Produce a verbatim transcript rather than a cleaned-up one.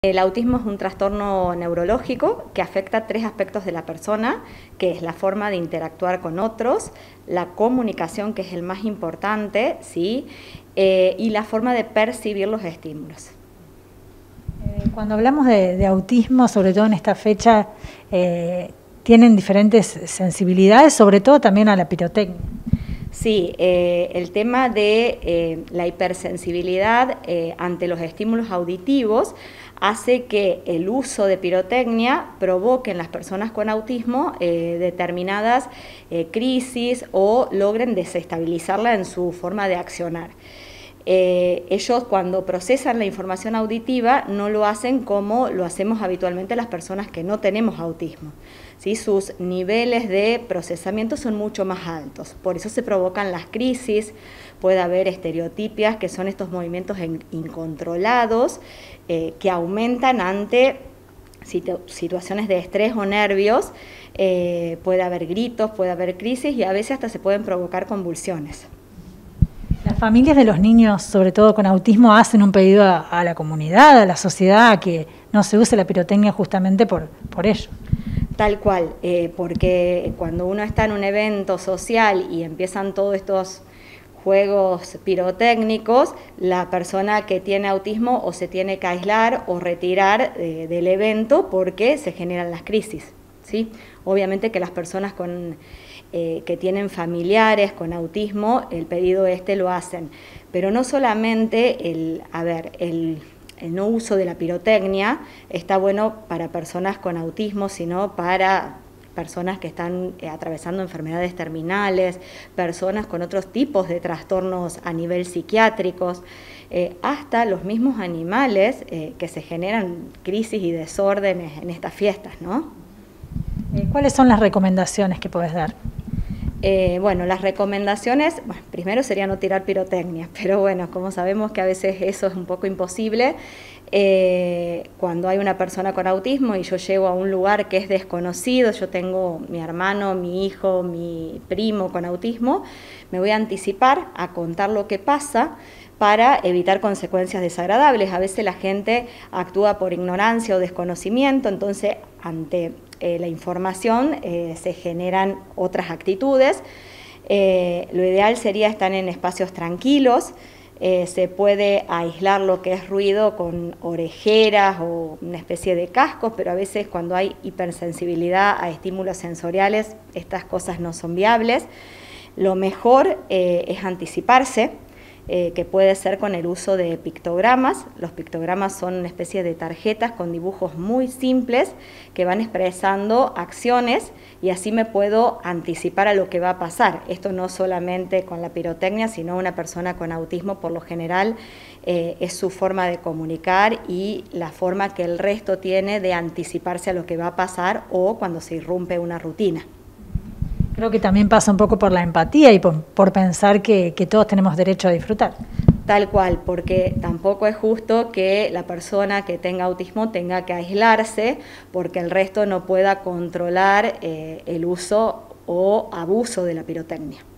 El autismo es un trastorno neurológico que afecta tres aspectos de la persona, que es la forma de interactuar con otros, la comunicación, que es el más importante, ¿sí? eh, y la forma de percibir los estímulos. Eh, cuando hablamos de, de autismo, sobre todo en esta fecha, eh, tienen diferentes sensibilidades, sobre todo también a la pirotecnia. Sí, eh, el tema de eh, la hipersensibilidad eh, ante los estímulos auditivos hace que el uso de pirotecnia provoque en las personas con autismo eh, determinadas eh, crisis o logren desestabilizarla en su forma de accionar. Eh, ellos cuando procesan la información auditiva no lo hacen como lo hacemos habitualmente las personas que no tenemos autismo, ¿sí? Sus niveles de procesamiento son mucho más altos, por eso se provocan las crisis, puede haber estereotipias, que son estos movimientos en, incontrolados eh, que aumentan ante situ situaciones de estrés o nervios, eh, puede haber gritos, puede haber crisis y a veces hasta se pueden provocar convulsiones. Las familias de los niños, sobre todo con autismo, hacen un pedido a, a la comunidad, a la sociedad, a que no se use la pirotecnia justamente por, por ello. Tal cual, eh, porque cuando uno está en un evento social y empiezan todos estos juegos pirotécnicos, la persona que tiene autismo o se tiene que aislar o retirar eh, del evento porque se generan las crisis, ¿sí? Obviamente que las personas con, eh, que tienen familiares con autismo, el pedido este lo hacen, pero no solamente el, a ver, el, el no uso de la pirotecnia está bueno para personas con autismo, sino para personas que están eh, atravesando enfermedades terminales, personas con otros tipos de trastornos a nivel psiquiátricos, eh, hasta los mismos animales eh, que se generan crisis y desórdenes en estas fiestas, ¿no? ¿Cuáles son las recomendaciones que puedes dar? Eh, bueno, las recomendaciones, bueno, primero sería no tirar pirotecnia, pero bueno, como sabemos que a veces eso es un poco imposible, eh, cuando hay una persona con autismo y yo llego a un lugar que es desconocido, yo tengo mi hermano, mi hijo, mi primo con autismo, me voy a anticipar a contar lo que pasa para evitar consecuencias desagradables. A veces la gente actúa por ignorancia o desconocimiento, entonces ante eh, la información eh, se generan otras actitudes. Eh, lo ideal sería estar en espacios tranquilos, eh, se puede aislar lo que es ruido con orejeras o una especie de cascos, pero a veces cuando hay hipersensibilidad a estímulos sensoriales, estas cosas no son viables. Lo mejor eh, es anticiparse, Eh, que puede ser con el uso de pictogramas. Los pictogramas son una especie de tarjetas con dibujos muy simples que van expresando acciones y así me puedo anticipar a lo que va a pasar. Esto no solamente con la pirotecnia, sino una persona con autismo por lo general eh, es su forma de comunicar y la forma que el resto tiene de anticiparse a lo que va a pasar o cuando se irrumpe una rutina. Creo que también pasa un poco por la empatía y por, por pensar que, que todos tenemos derecho a disfrutar. Tal cual, porque tampoco es justo que la persona que tenga autismo tenga que aislarse porque el resto no pueda controlar eh, el uso o abuso de la pirotecnia.